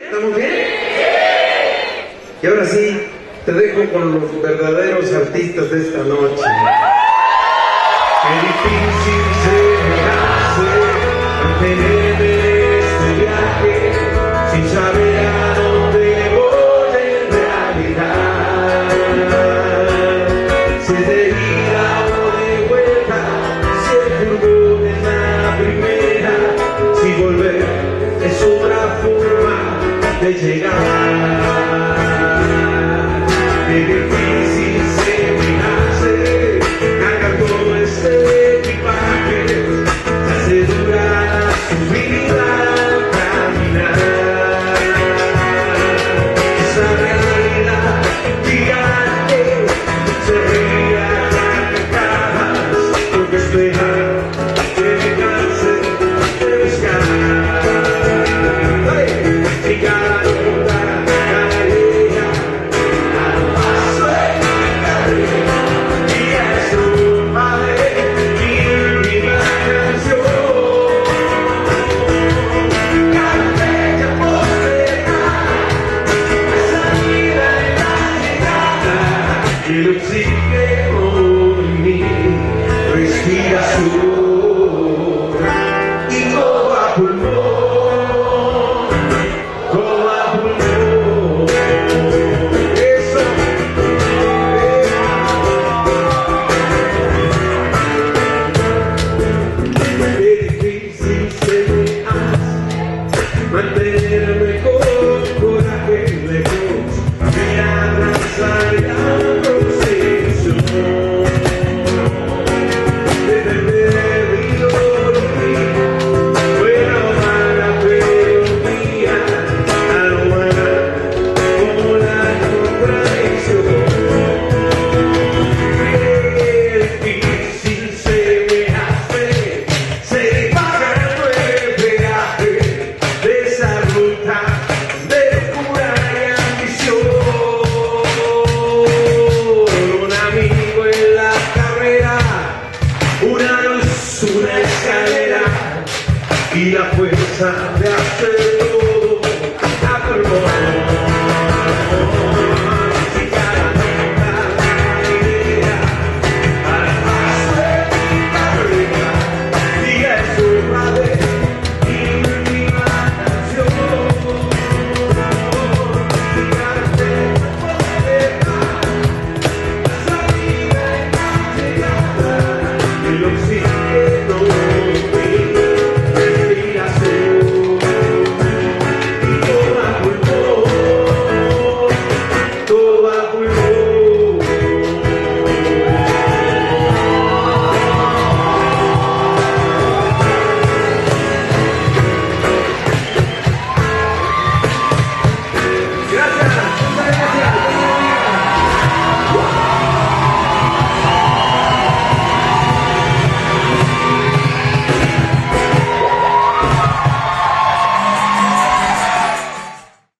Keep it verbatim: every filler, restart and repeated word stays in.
¿Estamos bien? Y ahora sí, te dejo con los verdaderos artistas de esta noche. Qué difícil se me hace mantenerme en este viaje sin saber a dónde voy en realidad. Si es de ida o de vuelta, si el furgón es la primera, si volver es otra forma de llegar.